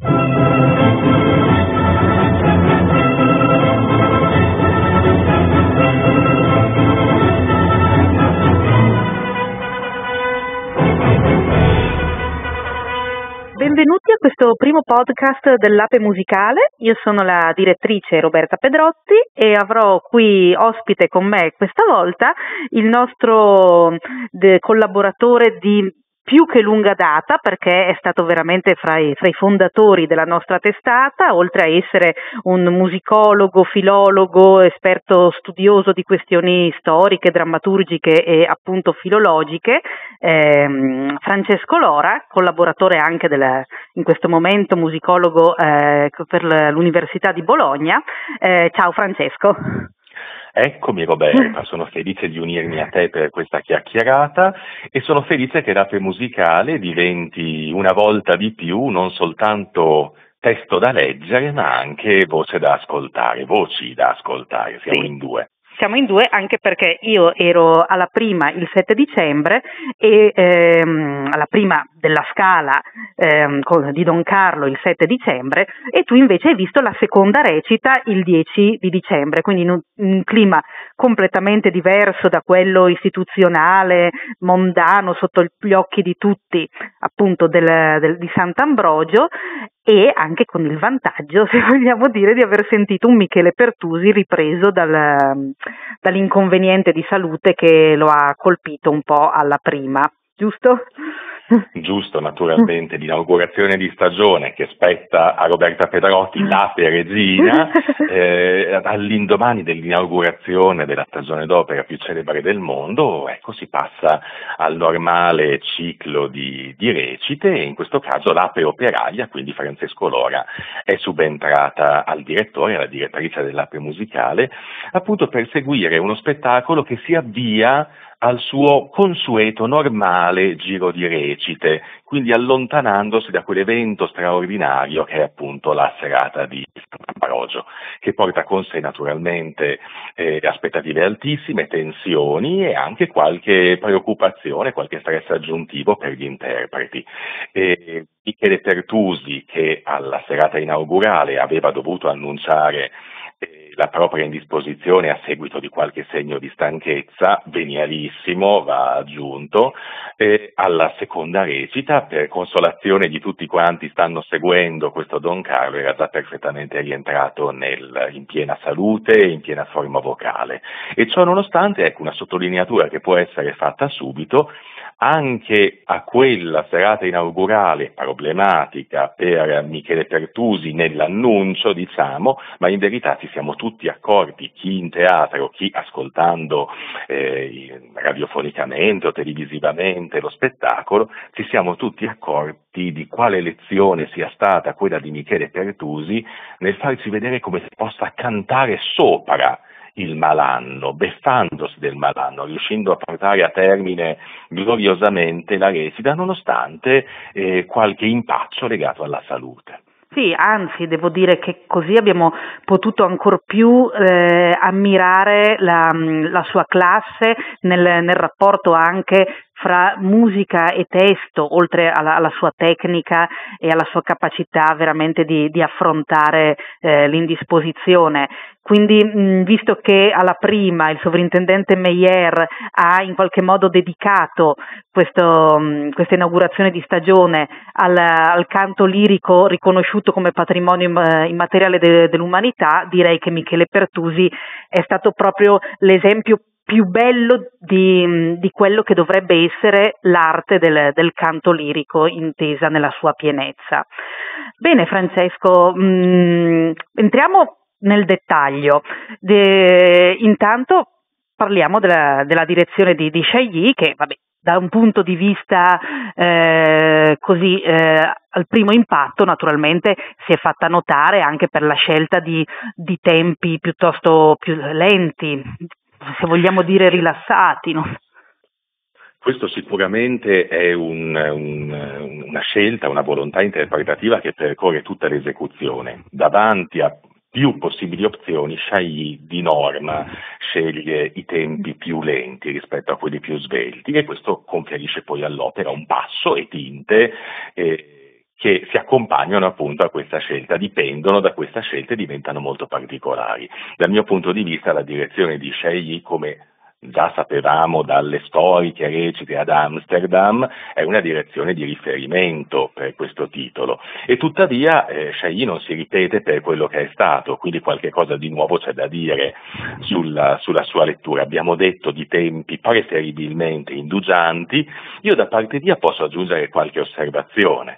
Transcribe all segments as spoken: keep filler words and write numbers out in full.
Benvenuti a questo primo podcast dell'Ape Musicale. Io sono la direttrice Roberta Pedrotti e avrò qui ospite con me questa volta il nostro de- collaboratore di più che lunga data, perché è stato veramente fra i, fra i fondatori della nostra testata, oltre a essere un musicologo, filologo, esperto studioso di questioni storiche, drammaturgiche e appunto filologiche, ehm, Francesco Lora, collaboratore anche del, in questo momento musicologo eh, per l'Università di Bologna. Eh, ciao Francesco. Eccomi Roberta, sono felice di unirmi a te per questa chiacchierata e sono felice che l'Ape Musicale diventi una volta di più non soltanto testo da leggere ma anche voce da ascoltare, voci da ascoltare, siamo sì. in due. Siamo in due anche perché io ero alla prima il sette dicembre e ehm, alla prima della Scala ehm, con, di Don Carlo il sette dicembre e tu invece hai visto la seconda recita il dieci di dicembre, quindi in un, un clima completamente diverso da quello istituzionale, mondano, sotto gli occhi di tutti appunto del, del, di Sant'Ambrogio, e anche con il vantaggio, se vogliamo dire, di aver sentito un Michele Pertusi ripreso dal, dall'inconveniente di salute che lo ha colpito un po' alla prima, giusto? Giusto, naturalmente, l'inaugurazione di stagione che spetta a Roberta Pedrotti, l'Ape Regina, eh, all'indomani dell'inaugurazione della stagione d'opera più celebre del mondo, ecco, si passa al normale ciclo di, di recite e in questo caso l'Ape Operaia, quindi Francesco Lora, è subentrata al direttore, alla direttrice dell'Ape Musicale, appunto per seguire uno spettacolo che si avvia al suo consueto, normale giro di recite, quindi allontanandosi da quell'evento straordinario che è appunto la serata di Sant'Ambrogio, che porta con sé naturalmente eh, aspettative altissime, tensioni e anche qualche preoccupazione, qualche stress aggiuntivo per gli interpreti. E Michele Pertusi, che alla serata inaugurale aveva dovuto annunciare la propria indisposizione a seguito di qualche segno di stanchezza, venialissimo, va aggiunto, eh, alla seconda recita, per consolazione di tutti quanti stanno seguendo questo Don Carlo, era già perfettamente rientrato nel, in piena salute e in piena forma vocale. E ciò nonostante, ecco, una sottolineatura che può essere fatta subito, anche a quella serata inaugurale problematica per Michele Pertusi nell'annuncio, diciamo, ma in verità ci siamo tutti accorti, chi in teatro, chi ascoltando eh, radiofonicamente o televisivamente lo spettacolo, ci siamo tutti accorti di quale lezione sia stata quella di Michele Pertusi nel farci vedere come si possa cantare sopra il malanno, beffandosi del malanno, riuscendo a portare a termine gloriosamente la recita, nonostante eh, qualche impaccio legato alla salute. Sì, anzi, devo dire che così abbiamo potuto ancor più eh, ammirare la, la sua classe nel, nel rapporto anche fra musica e testo, oltre alla, alla sua tecnica e alla sua capacità veramente di, di affrontare eh, l'indisposizione. Quindi, mh, visto che alla prima il sovrintendente Meyer ha in qualche modo dedicato questo, mh, questa inaugurazione di stagione al, al canto lirico riconosciuto come patrimonio immateriale de, dell'umanità, direi che Michele Pertusi è stato proprio l'esempio più bello di, di quello che dovrebbe essere l'arte del, del canto lirico intesa nella sua pienezza. Bene Francesco, mh, entriamo nel dettaglio. De, intanto parliamo della, della direzione di, di Chailly, che vabbè, da un punto di vista eh, così eh, al primo impatto naturalmente si è fatta notare anche per la scelta di, di tempi piuttosto più lenti, se vogliamo dire rilassati, no? Questo sicuramente è un, un, una scelta, una volontà interpretativa che percorre tutta l'esecuzione. Davanti a più possibili opzioni, Chailly di norma sceglie i tempi più lenti rispetto a quelli più svelti e questo conferisce poi all'opera un passo e tinte eh, che si accompagnano appunto a questa scelta, dipendono da questa scelta e diventano molto particolari. Dal mio punto di vista la direzione di Shei, come già sapevamo dalle storiche recite ad Amsterdam, è una direzione di riferimento per questo titolo e tuttavia eh, Shei non si ripete per quello che è stato, quindi qualche cosa di nuovo c'è da dire sulla, sulla sua lettura. Abbiamo detto di tempi preferibilmente indugianti, io da parte mia posso aggiungere qualche osservazione.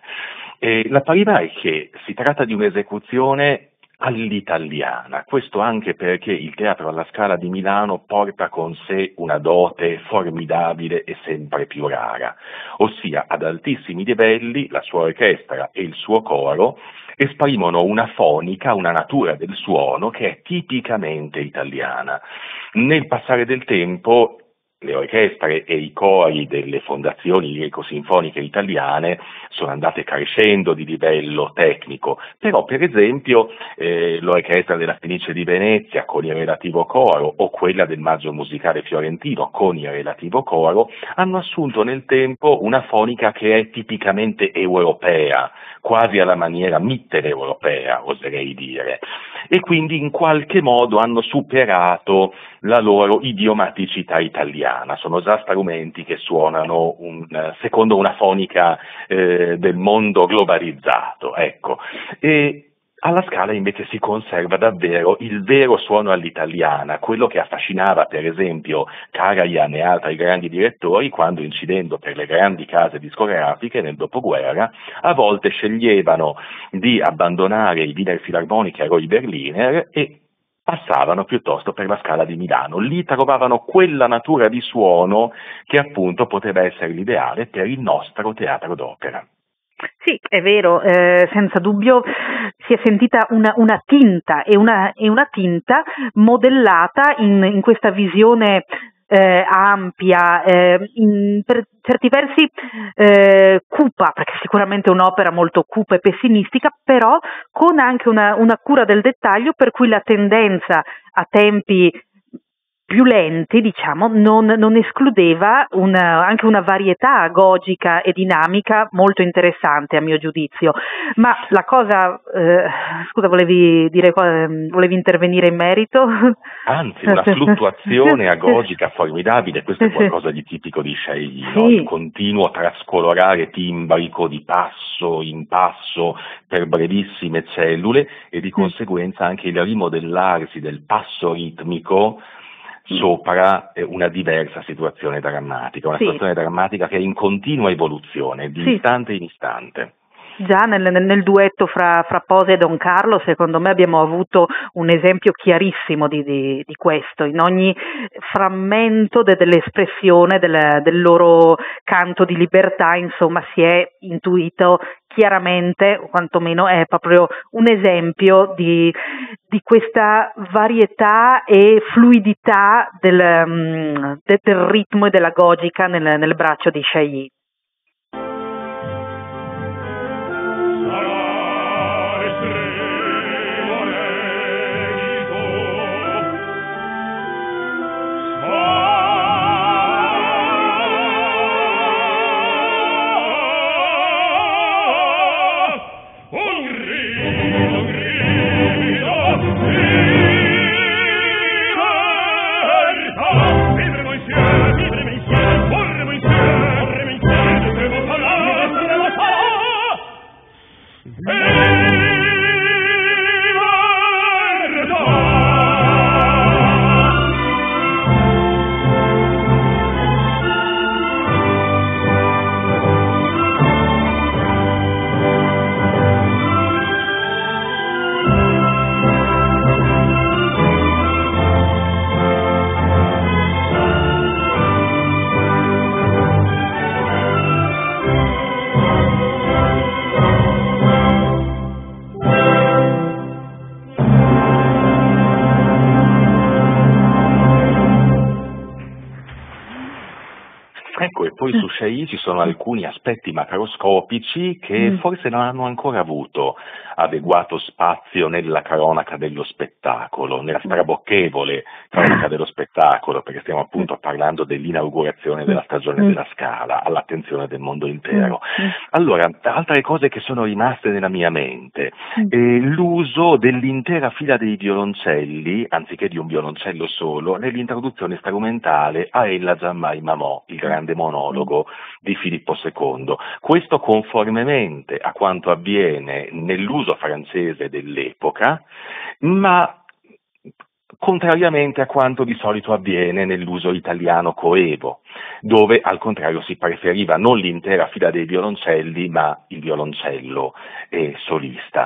E la prima è che si tratta di un'esecuzione all'italiana, questo anche perché il Teatro alla Scala di Milano porta con sé una dote formidabile e sempre più rara, ossia ad altissimi livelli la sua orchestra e il suo coro esprimono una fonica, una natura del suono che è tipicamente italiana. Nel passare del tempo le orchestre e i cori delle fondazioni lirico-sinfoniche italiane sono andate crescendo di livello tecnico, però per esempio eh, l'orchestra della Fenice di Venezia con il relativo coro o quella del Maggio Musicale Fiorentino con il relativo coro hanno assunto nel tempo una fonica che è tipicamente europea, quasi alla maniera mitteleuropea, oserei dire, e quindi in qualche modo hanno superato la loro idiomaticità italiana, sono già strumenti che suonano un, secondo una fonica eh, del mondo globalizzato, ecco. E alla Scala invece si conserva davvero il vero suono all'italiana, quello che affascinava per esempio Karajan e altri grandi direttori quando, incidendo per le grandi case discografiche nel dopoguerra, a volte sceglievano di abbandonare i Wiener Philharmoniker o i Berliner e passavano piuttosto per la Scala di Milano. Lì trovavano quella natura di suono che appunto poteva essere l'ideale per il nostro teatro d'opera. Sì, è vero, eh, senza dubbio si è sentita una, una tinta e una, e una tinta modellata in, in questa visione eh, ampia, eh, in, per certi versi eh, cupa, perché sicuramente è un'opera molto cupa e pessimistica, però con anche una, una cura del dettaglio per cui la tendenza a tempi più lenti, diciamo, non, non escludeva una, anche una varietà agogica e dinamica molto interessante a mio giudizio. Ma la cosa, eh, scusa, volevi dire, volevi intervenire in merito? Anzi, una fluttuazione agogica formidabile, questo è qualcosa di tipico di Shei, no? Il continuo trascolorare timbrico di passo in passo per brevissime cellule e di conseguenza anche il rimodellarsi del passo ritmico sopra una diversa situazione drammatica, una sì. situazione drammatica che è in continua evoluzione, di sì. istante in istante. Già nel, nel duetto fra, fra Posa e Don Carlo, secondo me abbiamo avuto un esempio chiarissimo di, di, di questo. In ogni frammento de, dell'espressione del, del loro canto di libertà, insomma, si è intuito chiaramente, o quantomeno è proprio un esempio di, di questa varietà e fluidità del, del, del ritmo e della gogica nel, nel braccio di Shei. su Chailly ci sono alcuni aspetti macroscopici che Mm. forse non hanno ancora avuto adeguato spazio nella cronaca dello spettacolo, nella strabocchevole cronaca dello spettacolo, perché stiamo appunto parlando dell'inaugurazione della stagione Mm. della Scala, all'attenzione del mondo intero. Mm. Allora, altre cose che sono rimaste nella mia mente, Mm. eh, l'uso dell'intera fila dei violoncelli, anziché di un violoncello solo, nell'introduzione strumentale a Ella Giammai Mamò, il grande monologo di Filippo secondo. Questo conformemente a quanto avviene nell'uso francese dell'epoca, ma contrariamente a quanto di solito avviene nell'uso italiano coevo, dove al contrario si preferiva non l'intera fila dei violoncelli, ma il violoncello eh, solista.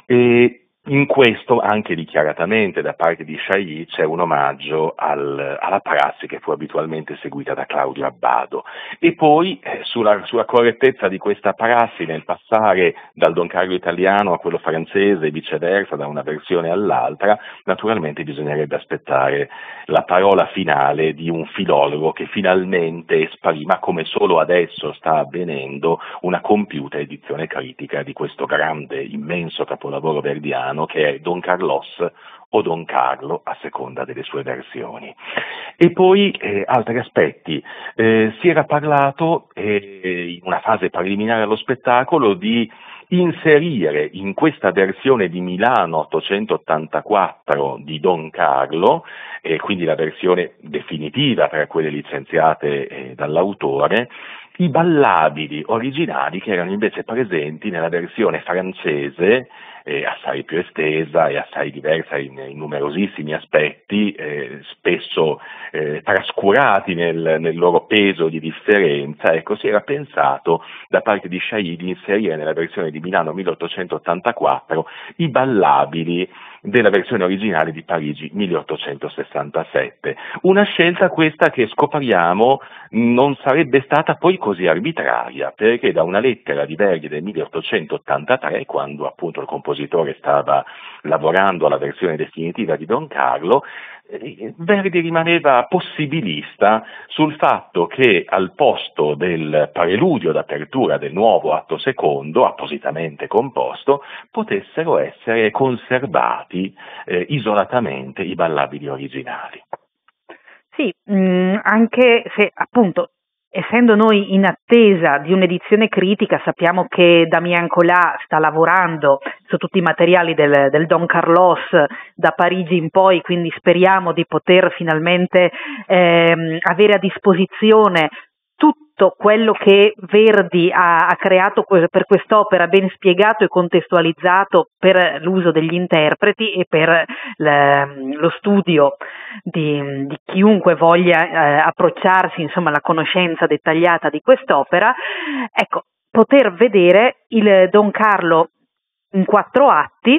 E in questo, anche dichiaratamente da parte di Chailly, c'è un omaggio al, alla prassi che fu abitualmente seguita da Claudio Abbado. E poi, eh, sulla, sulla correttezza di questa prassi nel passare dal Don Carlo italiano a quello francese e viceversa, da una versione all'altra, naturalmente bisognerebbe aspettare la parola finale di un filologo che finalmente esprima, come solo adesso sta avvenendo, una compiuta edizione critica di questo grande, immenso capolavoro verdiano che è Don Carlos o Don Carlo, a seconda delle sue versioni. E poi eh, altri aspetti. Eh, si era parlato eh, in una fase preliminare allo spettacolo di inserire in questa versione di Milano ottocentottantaquattro di Don Carlo, eh, quindi la versione definitiva tra quelle licenziate eh, dall'autore, i ballabili originali che erano invece presenti nella versione francese, eh, assai più estesa e assai diversa in, in numerosissimi aspetti, eh, spesso eh, trascurati nel, nel loro peso di differenza. Ecco, si era pensato da parte di Chailly di inserire nella versione di Milano milleottocentottantaquattro i ballabili della versione originale di Parigi milleottocentosessantasette. Una scelta questa che scopriamo non sarebbe stata poi così arbitraria, perché da una lettera di Verdi del milleottocentottantatré, quando appunto il compositore stava lavorando alla versione definitiva di Don Carlo, Verdi rimaneva possibilista sul fatto che al posto del preludio d'apertura del nuovo atto secondo, appositamente composto, potessero essere conservati eh, isolatamente i ballabili originali. Sì, mh, anche se appunto essendo noi in attesa di un'edizione critica, sappiamo che Damien Collat sta lavorando su tutti i materiali del, del Don Carlos da Parigi in poi, quindi speriamo di poter finalmente ehm, avere a disposizione tutto quello che Verdi ha, ha creato per quest'opera, ben spiegato e contestualizzato per l'uso degli interpreti e per le, lo studio di, di chiunque voglia eh, approcciarsi insomma alla conoscenza dettagliata di quest'opera. Ecco, poter vedere il Don Carlo in quattro atti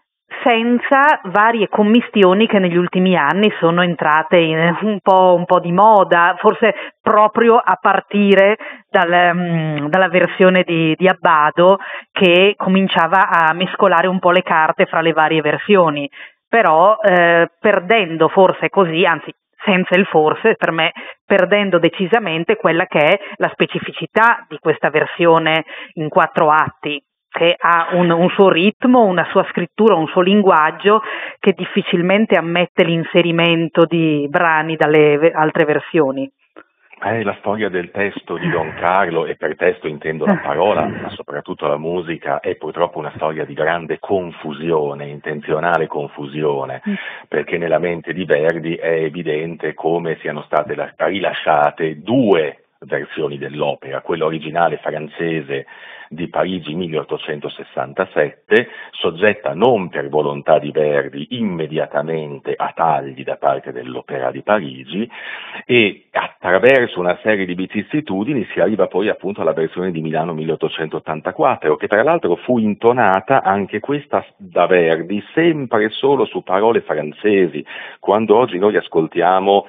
senza varie commistioni che negli ultimi anni sono entrate in un po', un po' di moda, forse proprio a partire dal, dalla versione di, di Abbado, che cominciava a mescolare un po' le carte fra le varie versioni, però eh, perdendo forse così, anzi senza il forse, per me perdendo decisamente quella che è la specificità di questa versione in quattro atti, che ha un, un suo ritmo, una sua scrittura, un suo linguaggio che difficilmente ammette l'inserimento di brani dalle altre versioni. È la storia del testo di Don Carlo, e per testo intendo la parola, ma soprattutto la musica, è purtroppo una storia di grande confusione, intenzionale confusione, perché nella mente di Verdi è evidente come siano state rilasciate due versioni dell'opera, quella originale francese di Parigi milleottocentosessantasette, soggetta non per volontà di Verdi immediatamente a tagli da parte dell'Opera di Parigi, e attraverso una serie di vicissitudini si arriva poi appunto alla versione di Milano milleottocentottantaquattro, che tra l'altro fu intonata anche questa da Verdi sempre e solo su parole francesi. Quando oggi noi ascoltiamo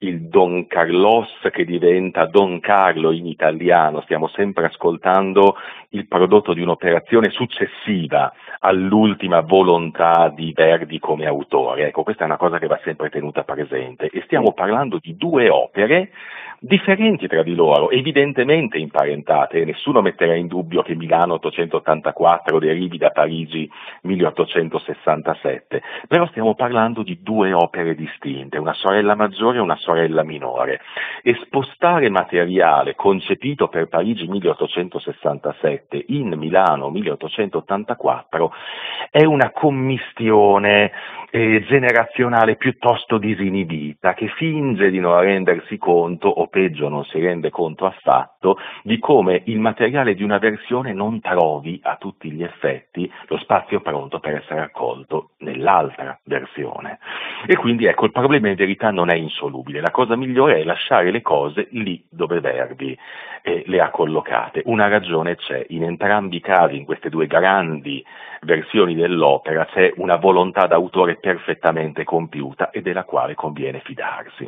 il Don Carlos che diventa Don Carlo in italiano, stiamo sempre ascoltando il prodotto di un'operazione successiva all'ultima volontà di Verdi come autore. Ecco, questa è una cosa che va sempre tenuta presente, e stiamo parlando di due opere differenti tra di loro, evidentemente imparentate. Nessuno metterà in dubbio che Milano ottocentottantaquattro derivi da Parigi milleottocentosessantasette, però stiamo parlando di due opere distinte, una sorella maggiore e una sorella minore, e spostare materiale concepito per Parigi milleottocentosessantasette in Milano milleottocentottantaquattro è una commistione eh, generazionale piuttosto disinibita, che finge di non rendersi conto, o peggio non si rende conto affatto, di come il materiale di una versione non trovi a tutti gli effetti lo spazio pronto per essere accolto nell'altra versione. E quindi ecco, il problema in verità non è insolubile, la cosa migliore è lasciare le cose lì dove Verdi eh, le ha collocate. Una ragione c'è, in entrambi i casi, in queste due grandi versioni dell'opera, c'è una volontà d'autore perfettamente compiuta e della quale conviene fidarsi.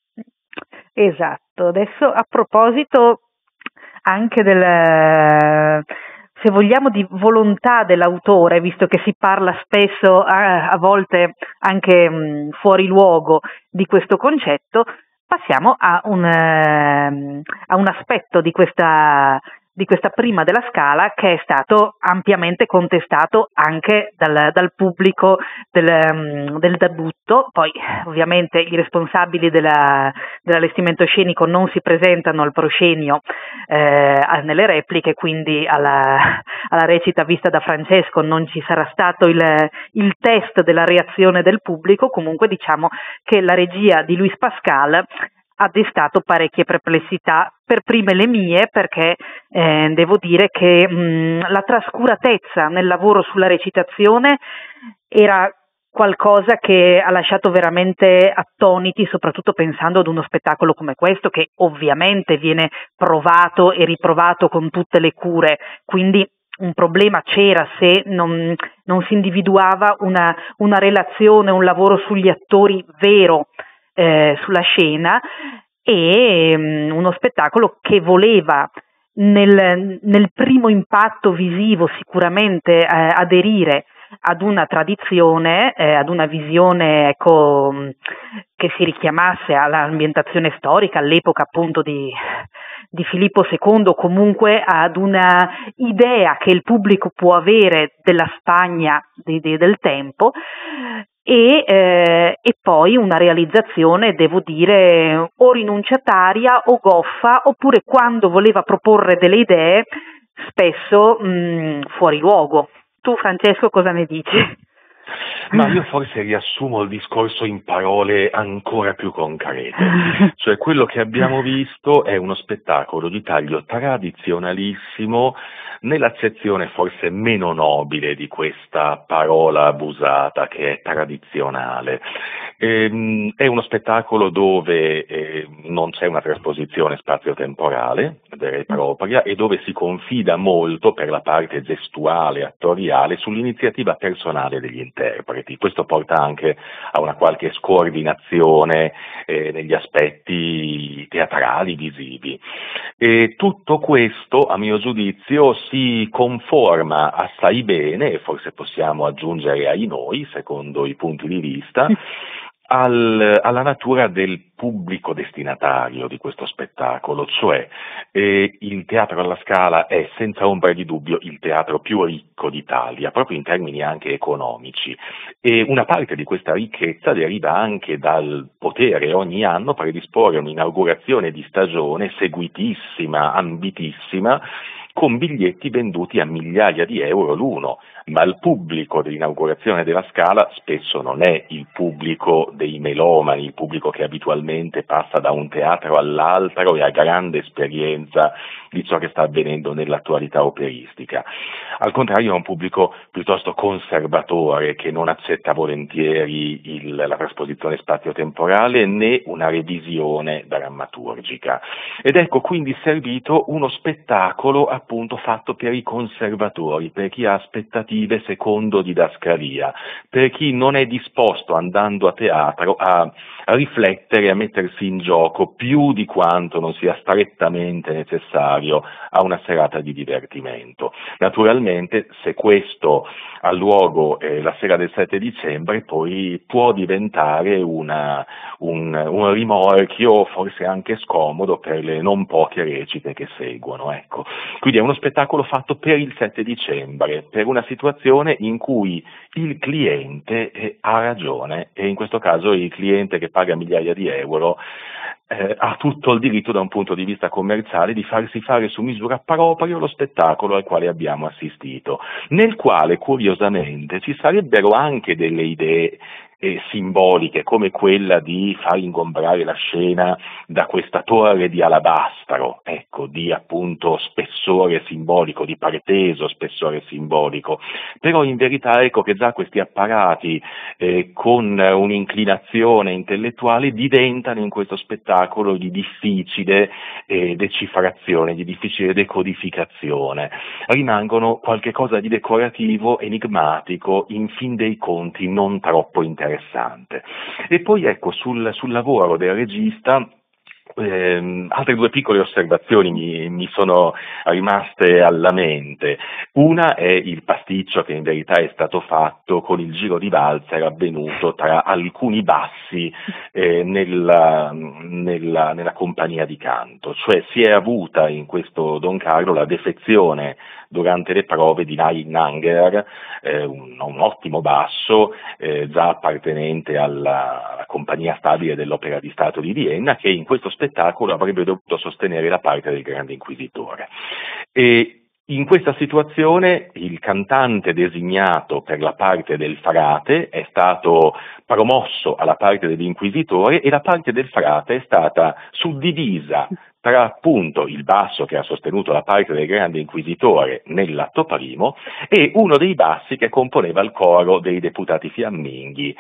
Esatto, adesso a proposito anche del, se vogliamo, di volontà dell'autore, visto che si parla spesso, a, a volte anche mh, fuori luogo, di questo concetto, passiamo a un, eh, a un aspetto di questa, di questa prima della Scala che è stato ampiamente contestato anche dal, dal pubblico del, del debutto. Poi ovviamente i responsabili della, dell'allestimento scenico non si presentano al proscenio eh, nelle repliche, quindi alla, alla recita vista da Francesco non ci sarà stato il, il test della reazione del pubblico. Comunque diciamo che la regia di Luis Pascal ha destato parecchie perplessità, per prime le mie, perché eh, devo dire che mh, la trascuratezza nel lavoro sulla recitazione era qualcosa che ha lasciato veramente attoniti, soprattutto pensando ad uno spettacolo come questo, che ovviamente viene provato e riprovato con tutte le cure, quindi un problema c'era se non, non si individuava una, una relazione, un lavoro sugli attori vero Eh, sulla scena, e um, uno spettacolo che voleva nel, nel primo impatto visivo sicuramente eh, aderire ad una tradizione, eh, ad una visione, ecco, che si richiamasse all'ambientazione storica, all'epoca appunto di, di Filippo secondo, comunque ad una idea che il pubblico può avere della Spagna di, di, del tempo, e, eh, e poi una realizzazione, devo dire, o rinunciataria o goffa, oppure quando voleva proporre delle idee spesso mh, fuori luogo. Tu, Francesco, cosa ne dici? Ma io forse riassumo il discorso in parole ancora più concrete, cioè quello che abbiamo visto è uno spettacolo di taglio tradizionalissimo, nell'accezione forse meno nobile di questa parola abusata che è tradizionale. Ehm, è uno spettacolo dove eh, non c'è una trasposizione spazio-temporale vera e propria, e dove si confida molto per la parte gestuale, attoriale, sull'iniziativa personale degli interpreti. Questo porta anche a una qualche scordinazione eh, negli aspetti teatrali, visivi. E tutto questo, a mio giudizio, si conforma assai bene, e forse possiamo aggiungere ai noi, secondo i punti di vista, al, alla natura del pubblico destinatario di questo spettacolo, cioè eh, il Teatro alla Scala è senza ombra di dubbio il teatro più ricco d'Italia, proprio in termini anche economici, e una parte di questa ricchezza deriva anche dal potere ogni anno predisporre un'inaugurazione di stagione seguitissima, ambitissima, con biglietti venduti a migliaia di euro l'uno, ma il pubblico dell'inaugurazione della Scala spesso non è il pubblico dei melomani, il pubblico che abitualmente passa da un teatro all'altro e ha grande esperienza di ciò che sta avvenendo nell'attualità operistica. Al contrario, è un pubblico piuttosto conservatore, che non accetta volentieri il, la trasposizione spazio-temporale né una revisione drammaturgica. Ed ecco quindi servito uno spettacolo appunto fatto per i conservatori, per chi ha aspettative secondo didascalia, per chi non è disposto, andando a teatro, a, a riflettere e a mettersi in gioco più di quanto non sia strettamente necessario a una serata di divertimento. Naturalmente, se questo ha luogo eh, la sera del sette dicembre, poi può diventare una, un, un rimorchio forse anche scomodo per le non poche recite che seguono. Ecco. Quindi è uno spettacolo fatto per il sette dicembre, per una situazione in cui il cliente eh, ha ragione, e in questo caso il cliente che paga migliaia di euro eh, ha tutto il diritto da un punto di vista commerciale di farsi fare su misura proprio lo spettacolo al quale abbiamo assistito, nel quale curiosamente ci sarebbero anche delle idee eh, simboliche, come quella di far ingombrare la scena da questa torre di alabastro, ecco, di appunto spessore simbolico, di preteso spessore simbolico, però in verità ecco che già questi apparati eh, con un'inclinazione intellettuale diventano in questo spettacolo di difficile eh, decifrazione, di difficile decodificazione, rimangono qualche cosa di decorativo, enigmatico, in fin dei conti non troppo interessante. E poi ecco sul, sul lavoro del regista Eh, altre due piccole osservazioni mi, mi sono rimaste alla mente. Una è il pasticcio che in verità è stato fatto con il giro di valzer avvenuto tra alcuni bassi eh, nella, nella, nella compagnia di canto, cioè si è avuta in questo Don Carlo la defezione durante le prove di Neil Nanger, eh, un, un ottimo basso eh, già appartenente alla, alla compagnia stabile dell'Opera di Stato di Vienna, che in questo spettacolo avrebbe dovuto sostenere la parte del Grande Inquisitore. E in questa situazione il cantante designato per la parte del frate è stato promosso alla parte dell'inquisitore e la parte del frate è stata suddivisa tra appunto il basso che ha sostenuto la parte del Grande Inquisitore nell'atto primo e uno dei bassi che componeva il coro dei deputati fiamminghi,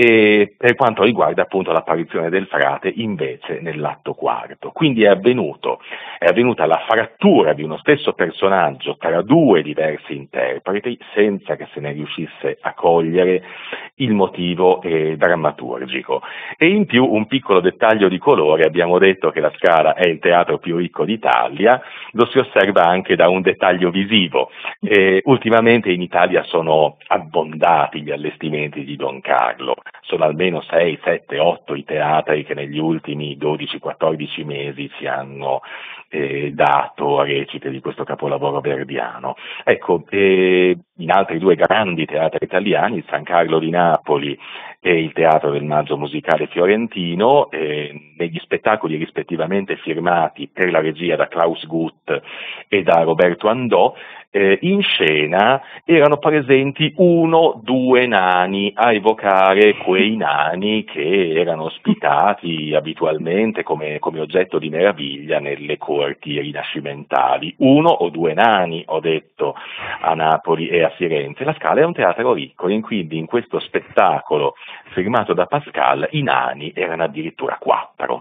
e per quanto riguarda appunto l'apparizione del frate invece nell'atto quarto. Quindi è avvenuto, è avvenuta la frattura di uno stesso personaggio tra due diversi interpreti senza che se ne riuscisse a cogliere il motivo eh, drammaturgico. E in più un piccolo dettaglio di colore: abbiamo detto che la Scala è il teatro più ricco d'Italia, lo si osserva anche da un dettaglio visivo. Eh, ultimamente in Italia sono abbondati gli allestimenti di Don Carlo, sono almeno sei, sette, otto i teatri che negli ultimi dodici quattordici mesi ci hanno eh, dato recite di questo capolavoro verdiano. Ecco, eh, in altri due grandi teatri italiani, il San Carlo di Napoli e il Teatro del Maggio Musicale Fiorentino, eh, negli spettacoli rispettivamente firmati per la regia da Klaus Guth e da Roberto Andò, eh, in scena erano presenti uno, due nani a evocare quei nani che erano ospitati abitualmente come, come oggetto di meraviglia nelle corti rinascimentali. Uno o due nani, ho detto, a Napoli e a Firenze. La Scala è un teatro ricco e quindi in questo spettacolo firmato da Pascal i nani erano addirittura quattro.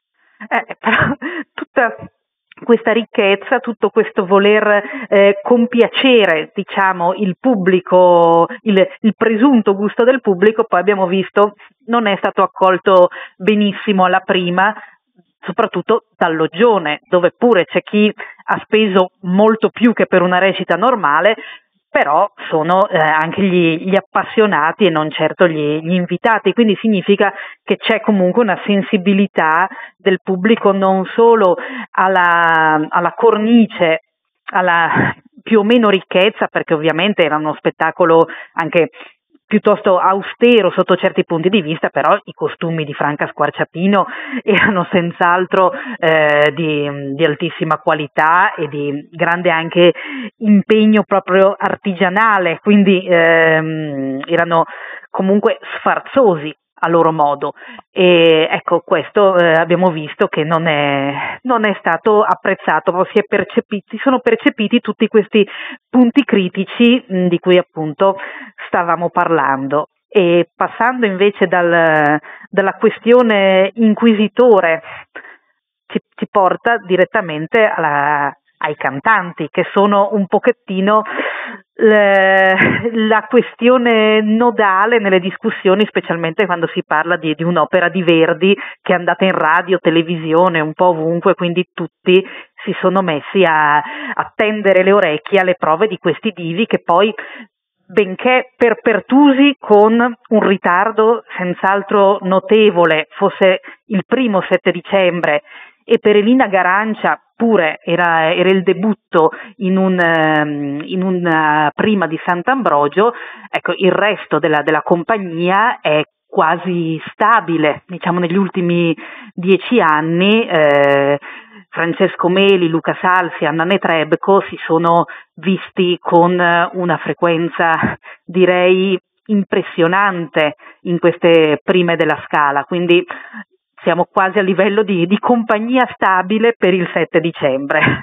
Eh, però tutta questa ricchezza, tutto questo voler eh, compiacere, diciamo, il pubblico, il, il presunto gusto del pubblico, poi abbiamo visto non è stato accolto benissimo alla prima, soprattutto dal Loggione, dove pure c'è chi ha speso molto più che per una recita normale, però sono eh, anche gli, gli appassionati e non certo gli, gli invitati, quindi significa che c'è comunque una sensibilità del pubblico non solo alla, alla cornice, alla più o meno ricchezza, perché ovviamente era uno spettacolo anche piuttosto austero sotto certi punti di vista, però i costumi di Franca Squarciapino erano senz'altro eh, di, di altissima qualità e di grande anche impegno proprio artigianale, quindi ehm, erano comunque sfarzosi a loro modo, e ecco questo eh, abbiamo visto che non è, non è stato apprezzato, si è percepiti, sono percepiti tutti questi punti critici mh, di cui appunto stavamo parlando. E passando invece dal, dalla questione inquisitore ci, ci porta direttamente alla, ai cantanti, che sono un pochettino eh, la questione nodale nelle discussioni, specialmente quando si parla di, di un'opera di Verdi che è andata in radio, televisione, un po' ovunque, quindi tutti si sono messi a, a tendere le orecchie alle prove di questi divi che poi, benché perpertusi con un ritardo senz'altro notevole, fosse il primo sette dicembre e per Elina Garancia pure era, era il debutto in un, in una prima di Sant'Ambrogio, ecco, il resto della, della compagnia è quasi stabile, diciamo negli ultimi dieci anni. eh, Francesco Meli, Luca Salsi, Anna Netrebko si sono visti con una frequenza, direi, impressionante in queste prime della Scala, quindi siamo quasi a livello di, di compagnia stabile per il sette dicembre.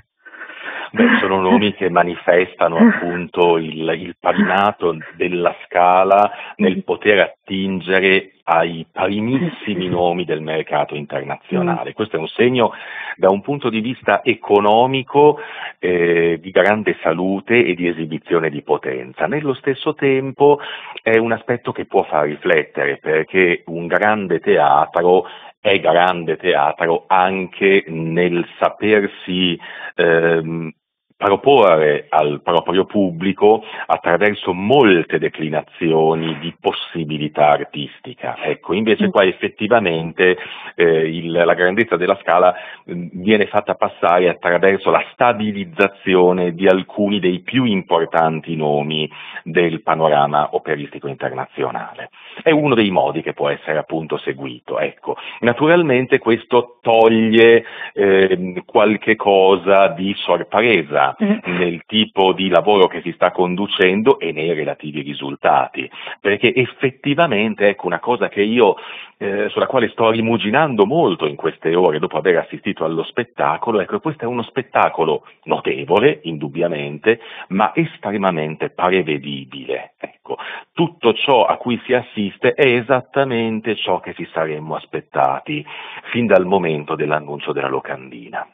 Beh, sono nomi che manifestano appunto il, il primato della Scala nel poter attingere ai primissimi nomi del mercato internazionale. Questo è un segno da un punto di vista economico eh, di grande salute e di esibizione di potenza. Nello stesso tempo è un aspetto che può far riflettere, perché un grande teatro è grande teatro anche nel sapersi ehm, proporre al proprio pubblico attraverso molte declinazioni di possibilità artistica. Ecco, invece qua effettivamente eh, il, la grandezza della Scala eh, viene fatta passare attraverso la stabilizzazione di alcuni dei più importanti nomi del panorama operistico internazionale. È uno dei modi che può essere appunto seguito. Ecco, naturalmente questo toglie eh, qualche cosa di sorpresa nel tipo di lavoro che si sta conducendo e nei relativi risultati, perché effettivamente, ecco, una cosa che io eh, sulla quale sto rimuginando molto in queste ore dopo aver assistito allo spettacolo, ecco, questo è uno spettacolo notevole, indubbiamente, ma estremamente prevedibile. Ecco, tutto ciò a cui si assiste è esattamente ciò che ci saremmo aspettati fin dal momento dell'annuncio della locandina.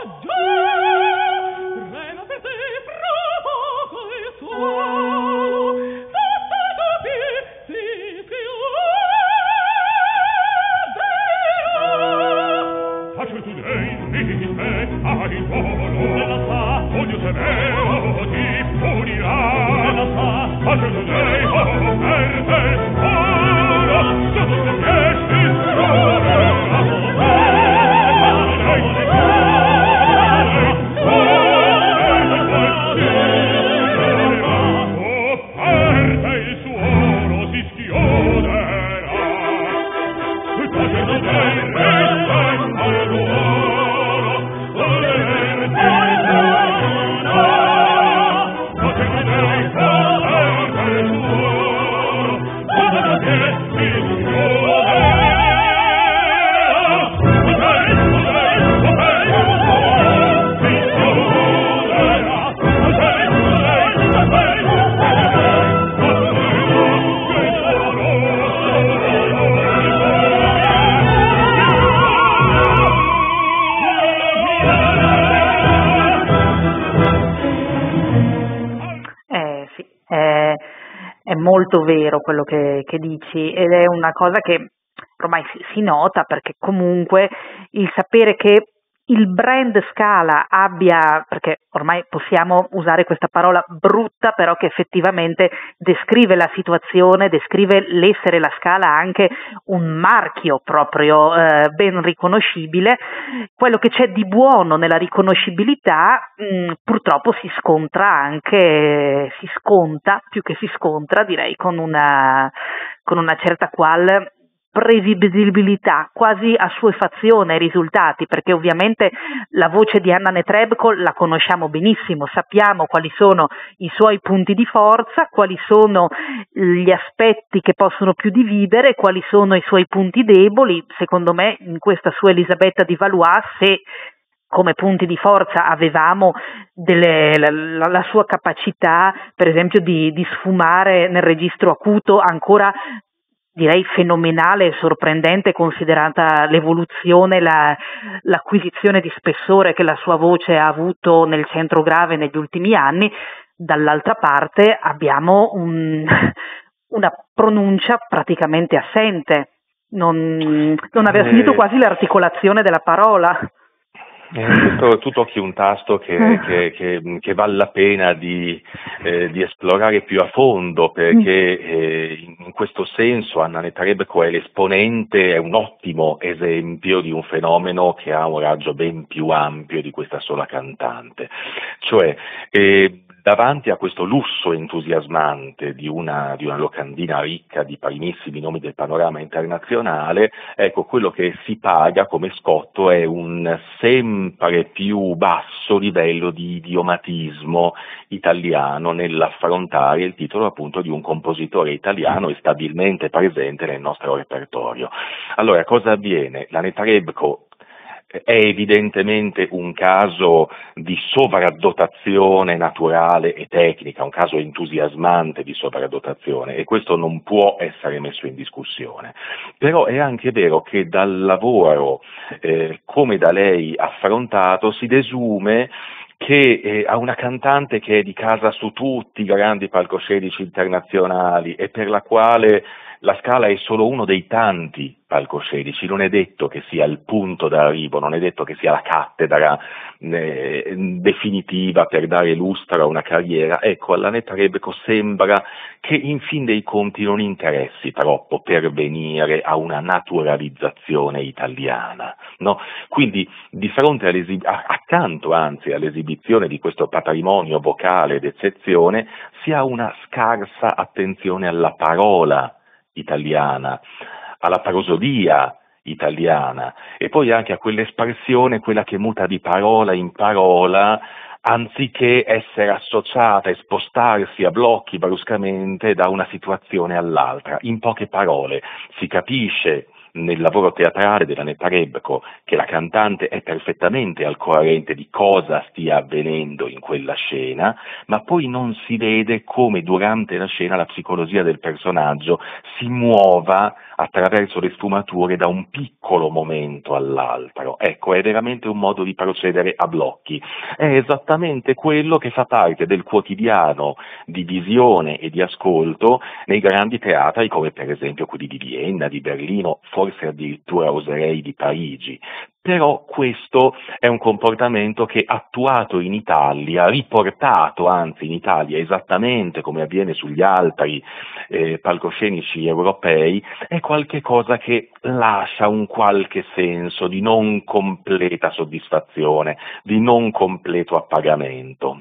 Molto vero quello che, che dici, ed è una cosa che ormai si, si nota, perché comunque il sapere che il brand Scala abbia, perché ormai possiamo usare questa parola brutta, però che effettivamente descrive la situazione, descrive l'essere la Scala anche un marchio proprio eh, ben riconoscibile. Quello che c'è di buono nella riconoscibilità mh, purtroppo si scontra anche, si sconta, più che si scontra direi, con una, con una certa qual prevedibilità, quasi assuefazione ai risultati, perché ovviamente la voce di Anna Netrebko la conosciamo benissimo, sappiamo quali sono i suoi punti di forza, quali sono gli aspetti che possono più dividere, quali sono i suoi punti deboli. Secondo me in questa sua Elisabetta di Valois, se come punti di forza avevamo delle, la, la sua capacità per esempio di, di sfumare nel registro acuto ancora direi fenomenale e sorprendente, considerata l'evoluzione, la, l'acquisizione di spessore che la sua voce ha avuto nel centro grave negli ultimi anni. Dall'altra parte abbiamo un, una pronuncia praticamente assente, non, non aver Eh, sentito quasi l'articolazione della parola. Eh, questo è tutto occhio un tasto che, che, che, che vale la pena di, eh, di esplorare più a fondo, perché eh, in questo senso Anna Netrebko è l'esponente, è un ottimo esempio di un fenomeno che ha un raggio ben più ampio di questa sola cantante. Cioè, eh, davanti a questo lusso entusiasmante di una, di una locandina ricca di primissimi nomi del panorama internazionale, ecco, quello che si paga come scotto è un sempre più basso livello di idiomatismo italiano nell'affrontare il titolo appunto di un compositore italiano e stabilmente presente nel nostro repertorio. Allora, cosa avviene? La Netrebko è evidentemente un caso di sovradotazione naturale e tecnica, un caso entusiasmante di sovradotazione, e questo non può essere messo in discussione. Però è anche vero che dal lavoro eh, come da lei affrontato si desume che eh, a una cantante che è di casa su tutti i grandi palcoscenici internazionali e per la quale la Scala è solo uno dei tanti palcoscenici, non è detto che sia il punto d'arrivo, non è detto che sia la cattedra eh, definitiva per dare lustro a una carriera. Ecco, alla Netrebko sembra che in fin dei conti non interessi troppo pervenire a una naturalizzazione italiana, no? Quindi di fronte all'esib- accanto anzi all'esibizione di questo patrimonio vocale d'eccezione si ha una scarsa attenzione alla parola italiana, alla prosodia italiana e poi anche a quell'espressione, quella che muta di parola in parola, anziché essere associata e spostarsi a blocchi bruscamente da una situazione all'altra. In poche parole, si capisce nel lavoro teatrale della Netrebko che la cantante è perfettamente al corrente di cosa stia avvenendo in quella scena, ma poi non si vede come durante la scena la psicologia del personaggio si muova attraverso le sfumature da un piccolo momento all'altro. Ecco, è veramente un modo di procedere a blocchi. È esattamente quello che fa parte del quotidiano di visione e di ascolto nei grandi teatri come per esempio quelli di Vienna, di Berlino, forse addirittura oserei di Parigi. Però questo è un comportamento che attuato in Italia, riportato anzi in Italia esattamente come avviene sugli altri eh, palcoscenici europei, è qualche cosa che lascia un qualche senso di non completa soddisfazione, di non completo appagamento.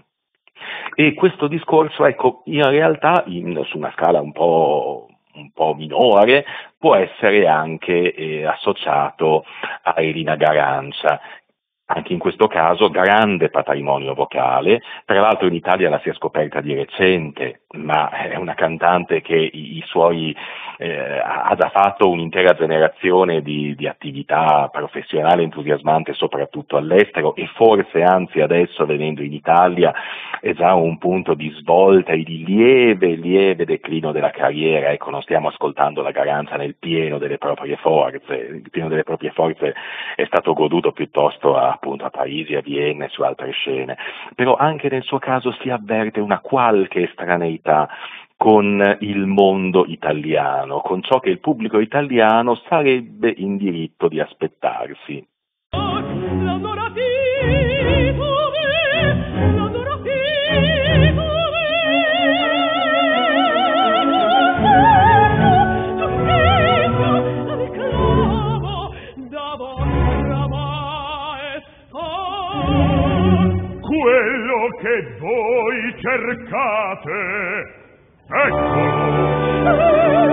E questo discorso, ecco, in realtà in, su una scala un po' un po' minore, può essere anche eh, associato a Elina Garancia. Anche in questo caso grande patrimonio vocale, tra l'altro in Italia la si è scoperta di recente, ma è una cantante che i, i suoi eh, ha già fatto un'intera generazione di, di attività professionale entusiasmante soprattutto all'estero e forse anzi adesso venendo in Italia è già un punto di svolta e di lieve lieve declino della carriera. Ecco, non stiamo ascoltando la Garanza nel pieno delle proprie forze, il pieno delle proprie forze è stato goduto piuttosto a appunto a Parigi, a Vienna e su altre scene, però anche nel suo caso si avverte una qualche estraneità con il mondo italiano, con ciò che il pubblico italiano sarebbe in diritto di aspettarsi. Quello che voi cercate, eccolo!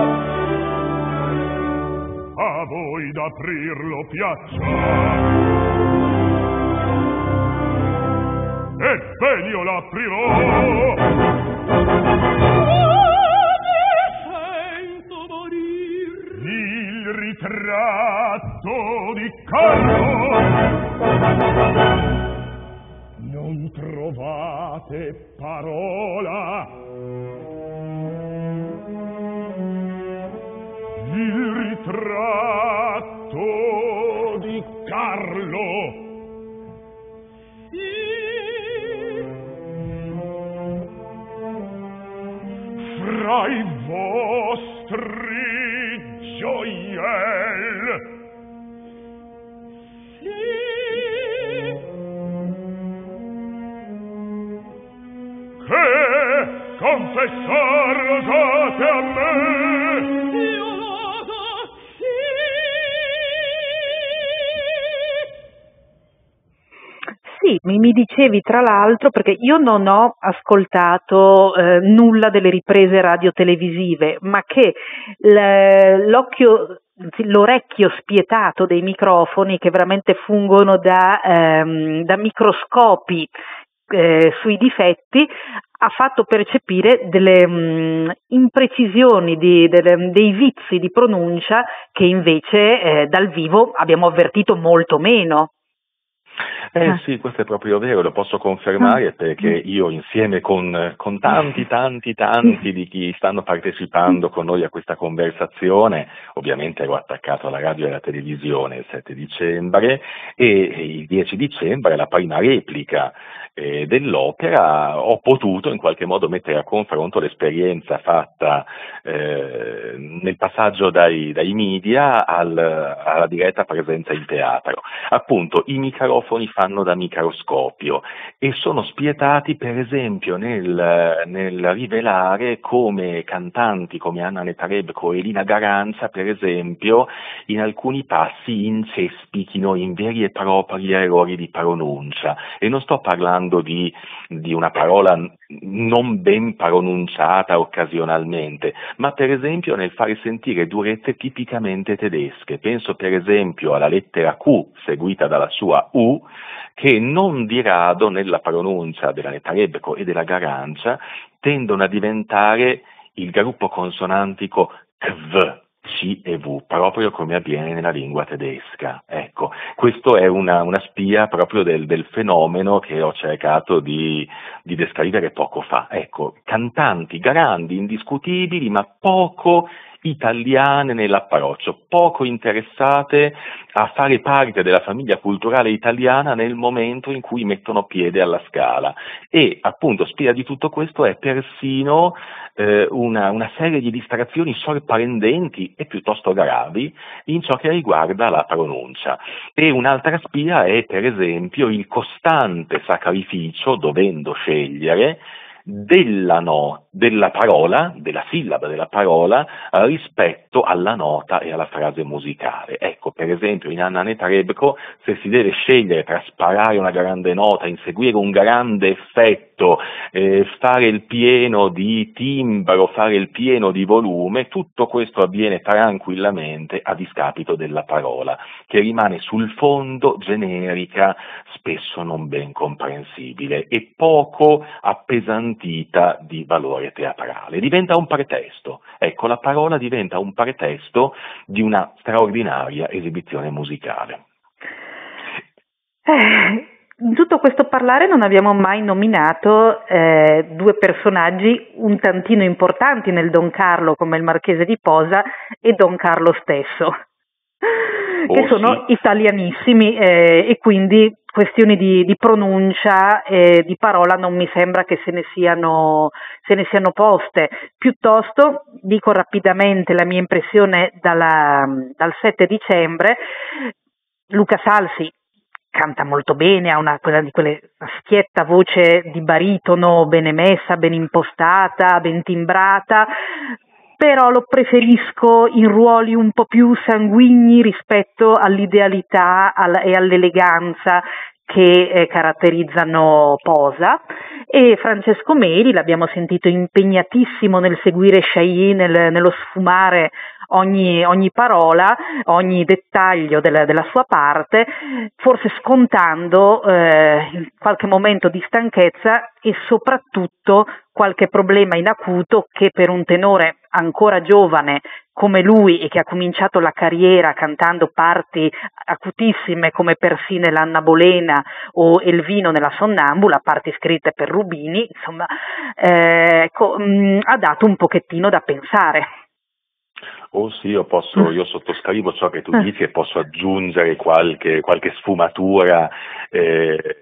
A voi d'aprirlo piaccia, e io l'aprirò! Sento morir il ritratto di Carlo! Non trovate parola, tra i vostri gioiel. Sì. Che confessar osate a me? Io l'oso, sì. Sì, mi, mi dicevi tra l'altro, perché io non ho ascoltato eh, nulla delle riprese radiotelevisive, ma che l- l'occhio, l'orecchio spietato dei microfoni, che veramente fungono da, ehm, da microscopi eh, sui difetti, ha fatto percepire delle mh, imprecisioni, di, delle, dei vizi di pronuncia che invece eh, dal vivo abbiamo avvertito molto meno. Eh Ah. sì, questo è proprio vero, lo posso confermare perché io insieme con, con tanti, tanti, tanti di chi stanno partecipando con noi a questa conversazione, ovviamente ero attaccato alla radio e alla televisione il sette dicembre e il dieci dicembre la prima replica eh, dell'opera ho potuto in qualche modo mettere a confronto l'esperienza fatta eh, nel passaggio dai, dai media al, alla diretta presenza in teatro. Appunto, i microfoni fanno da microscopio e sono spietati per esempio nel, nel rivelare come cantanti come Anna Netrebko e Elina Garanza per esempio in alcuni passi incespichino in veri e propri errori di pronuncia, e non sto parlando di, di una parola non ben pronunciata occasionalmente, ma per esempio nel fare sentire durezze tipicamente tedesche. Penso per esempio alla lettera Q seguita dalla sua U, che non di rado nella pronuncia della Netrebko e della Garancia tendono a diventare il gruppo consonantico Kv, C e V, proprio come avviene nella lingua tedesca. Ecco, questo è una, una spia proprio del, del fenomeno che ho cercato di, di descrivere poco fa. Ecco, cantanti grandi, indiscutibili, ma poco italiane nell'approccio, poco interessate a fare parte della famiglia culturale italiana nel momento in cui mettono piede alla Scala. E appunto spia di tutto questo è persino eh, una, una serie di distrazioni sorprendenti e piuttosto gravi in ciò che riguarda la pronuncia. E un'altra spia è per esempio il costante sacrificio, dovendo scegliere, della, no, della parola, della sillaba della parola eh, rispetto alla nota e alla frase musicale. Ecco, per esempio in Anna Netrebko, se si deve scegliere tra sparare una grande nota, inseguire un grande effetto, eh, fare il pieno di timbro, fare il pieno di volume, tutto questo avviene tranquillamente a discapito della parola, che rimane sul fondo generica, spesso non ben comprensibile e poco appesantita di valore teatrale. Diventa un pretesto. Ecco, la parola diventa un pretesto di una straordinaria esibizione musicale. Eh, in tutto questo parlare non abbiamo mai nominato eh, due personaggi un tantino importanti nel Don Carlo, come il Marchese di Posa e Don Carlo stesso, oh, che sono sì. italianissimi eh, e quindi questioni di, di pronuncia e di parola non mi sembra che se ne siano, se ne siano poste. Piuttosto dico rapidamente la mia impressione dalla, dal sette dicembre. Luca Salsi canta molto bene, ha una, quella di quelle, una schietta voce di baritono ben emessa, ben impostata, ben timbrata, però lo preferisco in ruoli un po' più sanguigni rispetto all'idealità alla, e all'eleganza che eh, caratterizzano Posa. E Francesco Meli l'abbiamo sentito impegnatissimo nel seguire Chailly, nel, nello sfumare ogni, ogni parola, ogni dettaglio della, della sua parte, forse scontando eh, in qualche momento di stanchezza e soprattutto qualche problema in acuto che per un tenore ancora giovane come lui e che ha cominciato la carriera cantando parti acutissime come Persine l'Anna Bolena o Elvino nella Sonnambula, parti scritte per Rubini, insomma, eh, ecco, mh, ha dato un pochettino da pensare. Oh sì, io posso, io sottoscrivo ciò che tu dici e posso aggiungere qualche, qualche sfumatura eh,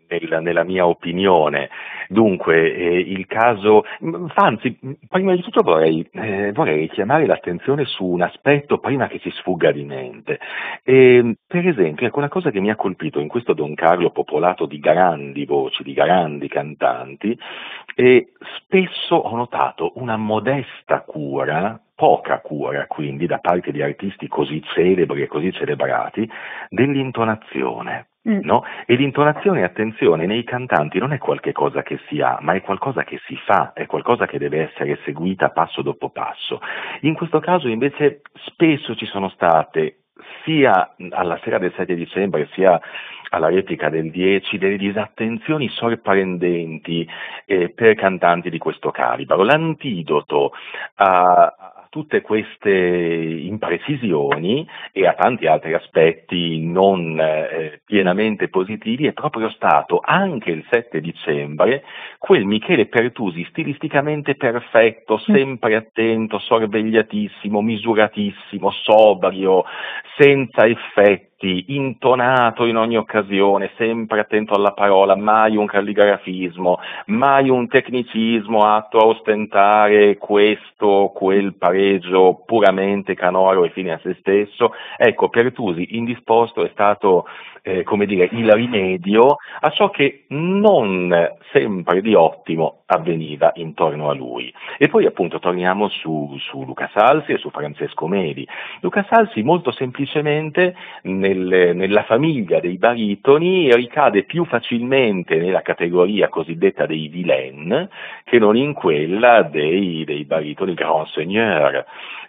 nel, nella mia opinione. Dunque, eh, il caso, anzi, prima di tutto vorrei, eh, vorrei richiamare l'attenzione su un aspetto prima che ci sfugga di mente. E, per esempio, ecco, una cosa che mi ha colpito in questo Don Carlo popolato di grandi voci, di grandi cantanti, e spesso ho notato una modesta cura, poca cura quindi, da parte di artisti così celebri e così celebrati, dell'intonazione. Mm. No? E l'intonazione, attenzione, nei cantanti non è qualche cosa che si ha, ma è qualcosa che si fa, è qualcosa che deve essere seguita passo dopo passo. In questo caso invece spesso ci sono state, sia alla sera del sette dicembre sia alla replica del dieci, delle disattenzioni sorprendenti eh, per cantanti di questo calibro. L'antidoto a tutte queste imprecisioni e a tanti altri aspetti non eh, pienamente positivi è proprio stato anche il sette dicembre quel Michele Pertusi stilisticamente perfetto, sempre attento, sorvegliatissimo, misuratissimo, sobrio, senza effetti, intonato in ogni occasione, sempre attento alla parola, mai un calligrafismo, mai un tecnicismo atto a ostentare questo o quel pareggio puramente canoro e fine a se stesso. Ecco, Pertusi indisposto è stato, eh, come dire, il rimedio a ciò che non sempre di ottimo avveniva intorno a lui. E poi appunto torniamo su, su Luca Salsi e su Francesco Meli. Luca Salsi molto semplicemente nel, nella famiglia dei baritoni ricade più facilmente nella categoria cosiddetta dei vilain che non in quella dei, dei baritoni grand seigneur.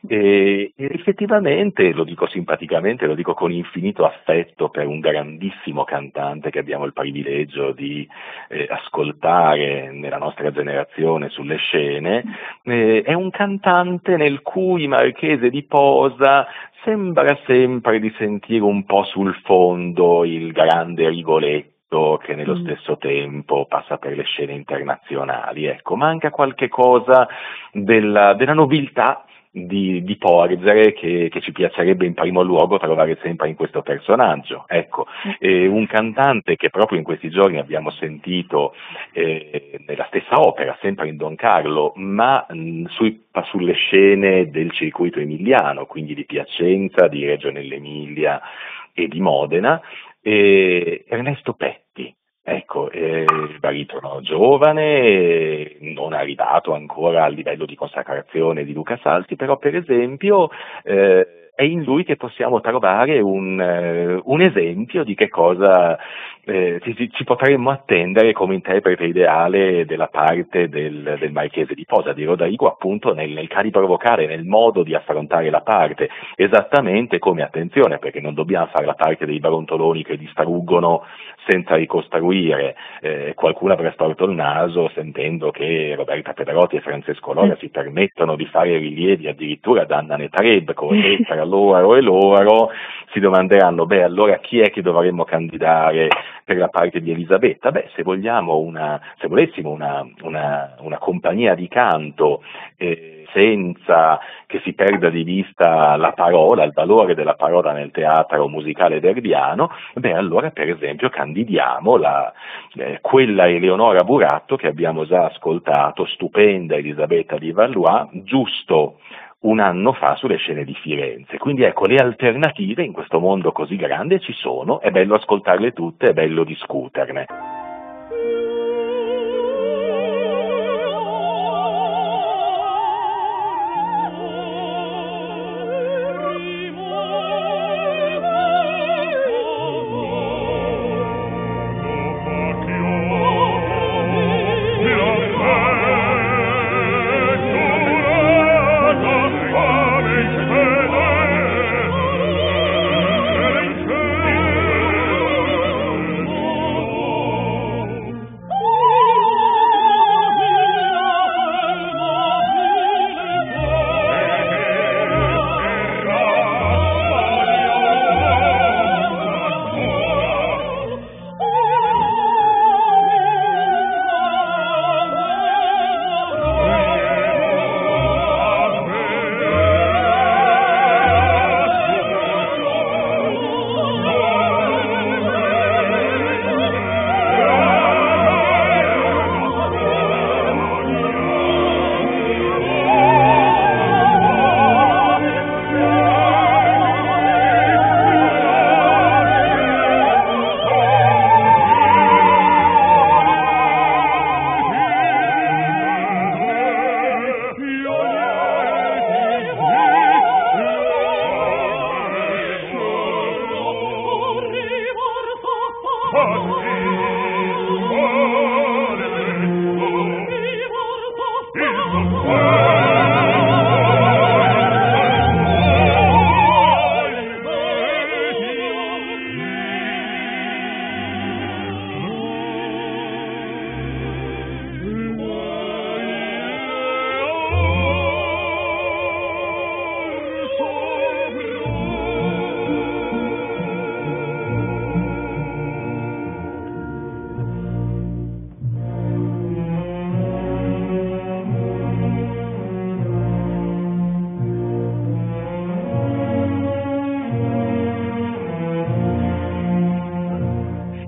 E, e effettivamente, lo dico simpaticamente, lo dico con infinito affetto per un grandissimo cantante che abbiamo il privilegio di eh, ascoltare nella nostra generazione sulle scene, eh, è un cantante nel cui Marchese di Posa sembra sempre di sentire un po' sul fondo il grande Rigoletto che nello mm. stesso tempo passa per le scene internazionali. Ecco, manca qualche cosa della, della nobiltà di, di Porgere che, che ci piacerebbe in primo luogo trovare sempre in questo personaggio. Ecco, eh, un cantante che proprio in questi giorni abbiamo sentito eh, nella stessa opera, sempre in Don Carlo, ma mh, sui, sulle scene del circuito emiliano, quindi di Piacenza, di Reggio nell'Emilia e di Modena, eh, Ernesto Petti. Ecco, eh, il baritono giovane, non arrivato ancora al livello di consacrazione di Luca Salsi, però per esempio eh, è in lui che possiamo trovare un, eh, un esempio di che cosa eh, ci, ci potremmo attendere come interprete ideale della parte del, del Marchese di Posa, di Rodrigo, appunto nel, nel calibro vocale, nel modo di affrontare la parte, esattamente come, attenzione, perché non dobbiamo fare la parte dei brontoloni che distruggono senza ricostruire. Eh, qualcuno avrà storto il naso sentendo che Roberta Pedrotti e Francesco Lora si permettono di fare rilievi addirittura da Anna Netrebko e tra loro e loro si domanderanno, beh, allora chi è che dovremmo candidare per la parte di Elisabetta? Beh, se vogliamo una, se volessimo una, una, una compagnia di canto eh, senza che si perda di vista la parola, il valore della parola nel teatro musicale verdiano, beh, allora per esempio candidiamo la, eh, quella Eleonora Buratto che abbiamo già ascoltato, stupenda Elisabetta di Valois, giusto un anno fa sulle scene di Firenze. Quindi ecco, le alternative in questo mondo così grande ci sono, è bello ascoltarle tutte, è bello discuterne.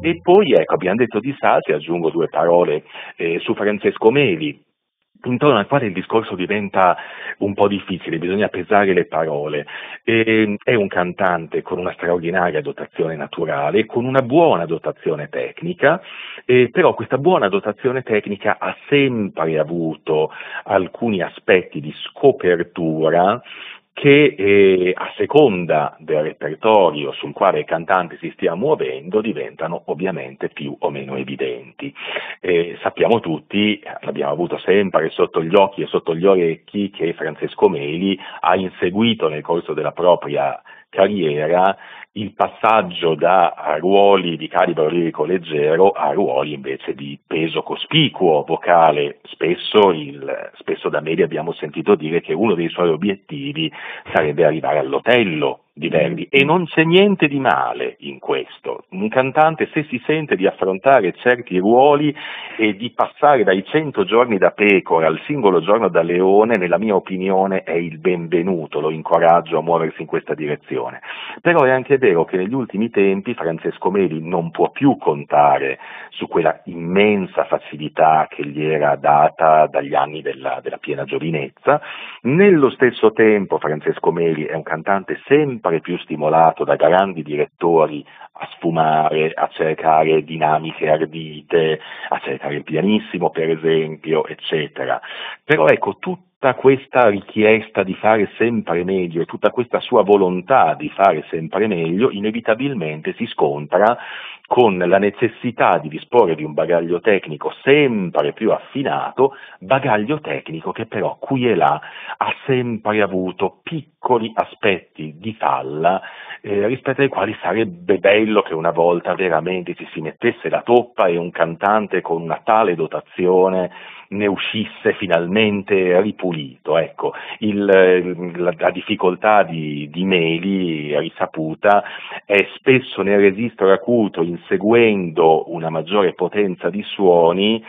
E poi, ecco, abbiamo detto di Salsi, aggiungo due parole eh, su Francesco Meli, intorno al quale il discorso diventa un po' difficile, bisogna pesare le parole. E, è un cantante con una straordinaria dotazione naturale, con una buona dotazione tecnica, eh, però questa buona dotazione tecnica ha sempre avuto alcuni aspetti di scopertura che eh, a seconda del repertorio sul quale il cantante si stia muovendo diventano ovviamente più o meno evidenti. Eh, sappiamo tutti, l'abbiamo avuto sempre sotto gli occhi e sotto gli orecchi, che Francesco Meli ha inseguito nel corso della propria carriera il passaggio da ruoli di calibro lirico leggero a ruoli invece di peso cospicuo vocale. Spesso, il, spesso da Meli abbiamo sentito dire che uno dei suoi obiettivi sarebbe arrivare all'Otello di Verdi, e non c'è niente di male in questo. Un cantante, se si sente di affrontare certi ruoli e di passare dai cento giorni da pecora al singolo giorno da leone, nella mia opinione è il benvenuto, lo incoraggio a muoversi in questa direzione. Però è anche vero che negli ultimi tempi Francesco Meli non può più contare su quella immensa facilità che gli era data dagli anni della, della piena giovinezza. Nello stesso tempo Francesco Meli è un cantante sempre più stimolato da grandi direttori a sfumare, a cercare dinamiche ardite, a cercare il pianissimo per esempio, eccetera. Però ecco, tutta questa richiesta di fare sempre meglio e tutta questa sua volontà di fare sempre meglio inevitabilmente si scontra con la necessità di disporre di un bagaglio tecnico sempre più affinato, bagaglio tecnico che però qui e là ha sempre avuto piccoli aspetti di falla eh, rispetto ai quali sarebbe bello che una volta veramente ci si mettesse la toppa e un cantante con una tale dotazione ne uscisse finalmente ripulito. Ecco, il, la, la difficoltà di, di Meli, risaputa, è spesso nel registro acuto, inseguendo una maggiore potenza di suoni,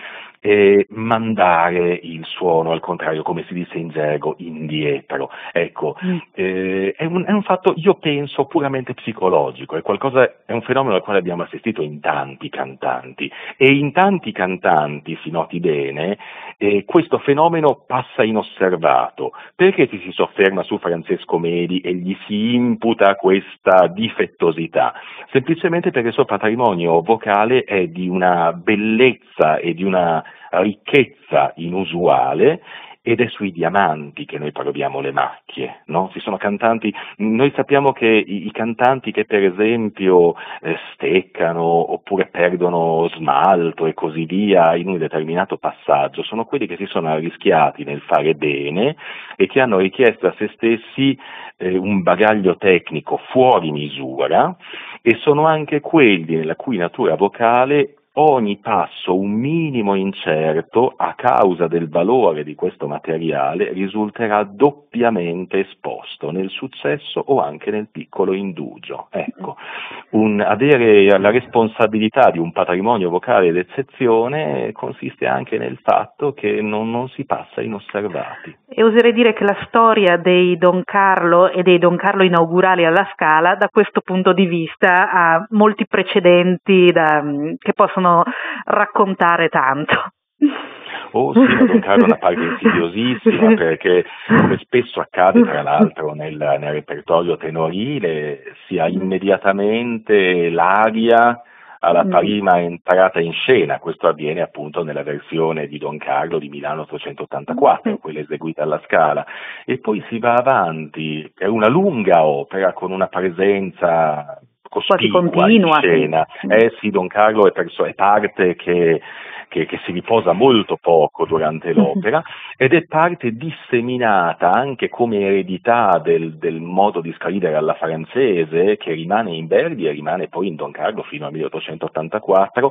e mandare il suono, al contrario, come si dice in gergo, indietro. Ecco, mm. eh, è, un, è un fatto, io penso, puramente psicologico, è qualcosa, è un fenomeno al quale abbiamo assistito in tanti cantanti, e in tanti cantanti, si noti bene, eh, questo fenomeno passa inosservato. Perché ci si sofferma su Francesco Meli e gli si imputa questa difettosità? Semplicemente perché il suo patrimonio vocale è di una bellezza e di una ricchezza inusuale, ed è sui diamanti che noi proviamo le macchie, no? Ci sono cantanti, noi sappiamo che i, i cantanti che per esempio eh, steccano oppure perdono smalto e così via in un determinato passaggio sono quelli che si sono arrischiati nel fare bene e che hanno richiesto a se stessi eh, un bagaglio tecnico fuori misura, e sono anche quelli nella cui natura vocale ogni passo un minimo incerto, a causa del valore di questo materiale, risulterà doppiamente esposto nel successo o anche nel piccolo indugio. Ecco, un, avere la responsabilità di un patrimonio vocale d'eccezione consiste anche nel fatto che non, non si passa inosservati. E oserei dire che la storia dei Don Carlo e dei Don Carlo inaugurali alla Scala, da questo punto di vista, ha molti precedenti da, che possono raccontare tanto. Oh sì, ma Don Carlo è una parte insidiosissima, perché come spesso accade tra l'altro nel, nel repertorio tenorile, si ha immediatamente l'aria alla prima entrata in scena. Questo avviene appunto nella versione di Don Carlo di Milano ottocentottantaquattro, quella eseguita alla Scala, e poi si va avanti, è una lunga opera con una presenza cospicua in scena. Eh sì, Don Carlo è, perso- è parte che, che, che si riposa molto poco durante l'opera, ed è parte disseminata anche come eredità del, del modo di scrivere alla francese, che rimane in Verdi e rimane poi in Don Carlo fino al milleottocentottantaquattro.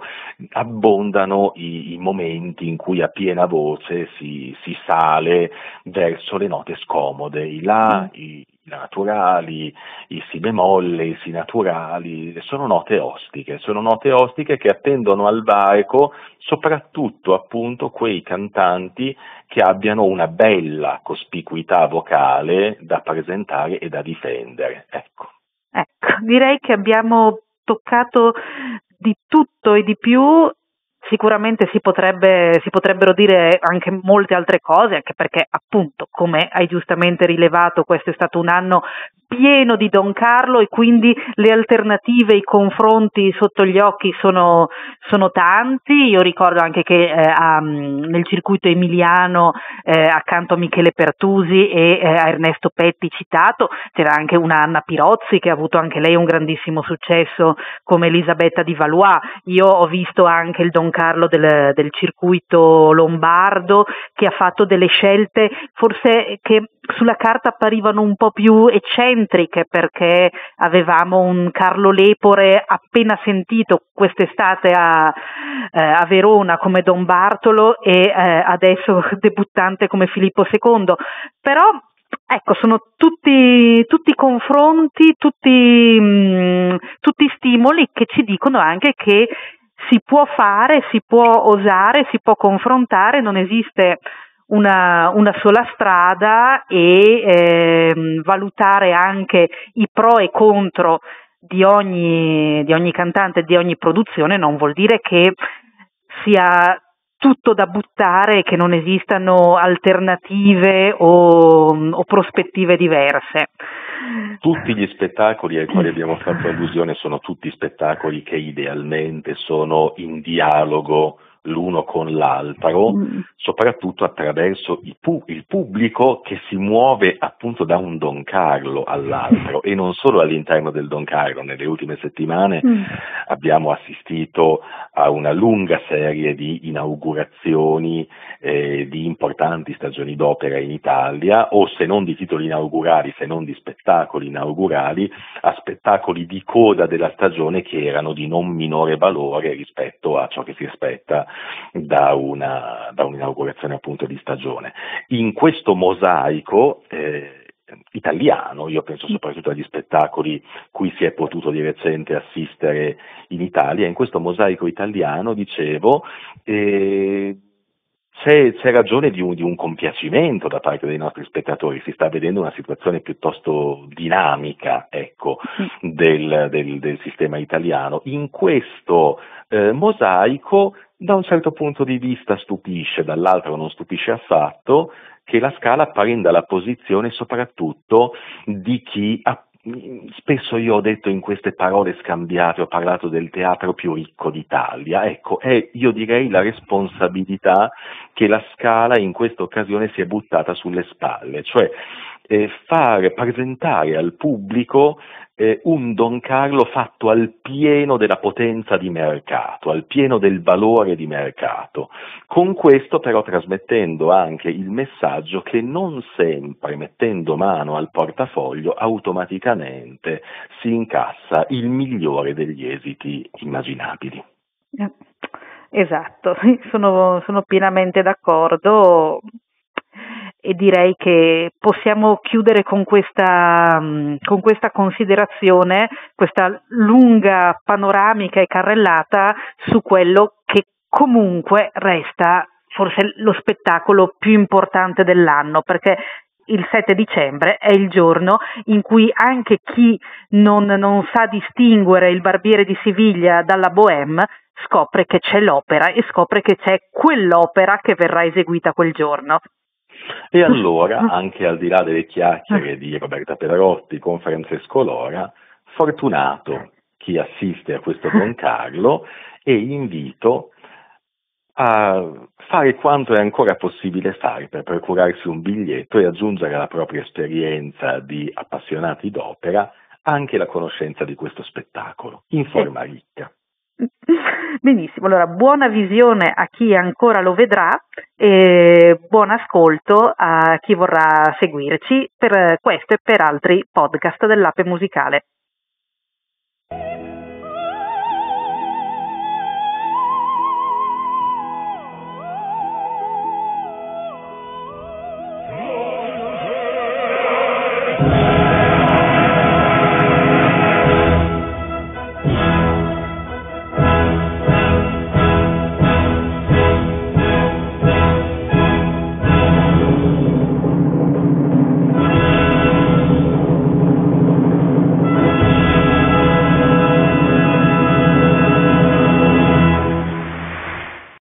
Abbondano i, i momenti in cui a piena voce si, si sale verso le note scomode, i La, i i naturali, i si bemolle, i si naturali, sono note ostiche, sono note ostiche che attendono al varco soprattutto appunto quei cantanti che abbiano una bella cospicuità vocale da presentare e da difendere. Ecco. Ecco, direi che abbiamo toccato di tutto e di più. Sicuramente si potrebbe, si potrebbero dire anche molte altre cose, anche perché appunto, come hai giustamente rilevato, questo è stato un anno pieno di Don Carlo e quindi le alternative, i confronti sotto gli occhi sono, sono tanti. Io ricordo anche che eh, a, nel circuito emiliano eh, accanto a Michele Pertusi e eh, a Ernesto Petti citato c'era anche una Anna Pirozzi che ha avuto anche lei un grandissimo successo come Elisabetta di Valois. Io ho visto anche il Don Carlo del, del circuito lombardo che ha fatto delle scelte forse che sulla carta apparivano un po' più eccentriche, perché avevamo un Carlo Lepore appena sentito quest'estate a, eh, a Verona come Don Bartolo e eh, adesso debuttante come Filippo secondo, però ecco, sono tutti, tutti confronti, tutti, mh, tutti stimoli che ci dicono anche che si può fare, si può osare, si può confrontare, non esiste una, una sola strada e eh, valutare anche i pro e contro di ogni, di ogni cantante, di ogni produzione non vuol dire che sia tutto da buttare e che non esistano alternative o, o prospettive diverse. Tutti gli spettacoli ai quali abbiamo fatto allusione sono tutti spettacoli che idealmente sono in dialogo l'uno con l'altro, mm. soprattutto attraverso il, pu- il pubblico che si muove appunto da un Don Carlo all'altro e non solo all'interno del Don Carlo. Nelle ultime settimane mm. abbiamo assistito a una lunga serie di inaugurazioni eh, di importanti stagioni d'opera in Italia, o se non di titoli inaugurali, se non di spettacoli inaugurali, a spettacoli di coda della stagione che erano di non minore valore rispetto a ciò che si aspetta da una da un'inaugurazione appunto di stagione. In questo mosaico eh, italiano, io penso soprattutto agli spettacoli cui si è potuto di recente assistere in Italia, in questo mosaico italiano, dicevo, eh, c'è, c'è ragione di un, di un compiacimento da parte dei nostri spettatori, si sta vedendo una situazione piuttosto dinamica, ecco, del, del, del sistema italiano. In questo eh, mosaico, da un certo punto di vista stupisce, dall'altro non stupisce affatto, che la Scala prenda la posizione soprattutto di chi ha. Spesso io ho detto in queste parole scambiate, ho parlato del teatro più ricco d'Italia, ecco, è io direi la responsabilità che la Scala in questa occasione si è buttata sulle spalle, cioè eh, fare, presentare al pubblico eh, un Don Carlo fatto al pieno della potenza di mercato, al pieno del valore di mercato, con questo però trasmettendo anche il messaggio che non sempre mettendo mano al portafoglio automaticamente si incassa il migliore degli esiti immaginabili. Esatto, sono, sono pienamente d'accordo. E direi che possiamo chiudere con questa, con questa considerazione, questa lunga panoramica e carrellata su quello che comunque resta forse lo spettacolo più importante dell'anno, perché il sette dicembre è il giorno in cui anche chi non, non sa distinguere il Barbiere di Siviglia dalla Bohème scopre che c'è l'opera e scopre che c'è quell'opera che verrà eseguita quel giorno. E allora, anche al di là delle chiacchiere di Roberta Pedarotti con Francesco Lora, fortunato chi assiste a questo Don Carlo e invito a fare quanto è ancora possibile fare per procurarsi un biglietto e aggiungere alla propria esperienza di appassionati d'opera anche la conoscenza di questo spettacolo, in forma ricca. Benissimo, allora buona visione a chi ancora lo vedrà e buon ascolto a chi vorrà seguirci per questo e per altri podcast dell'Ape Musicale.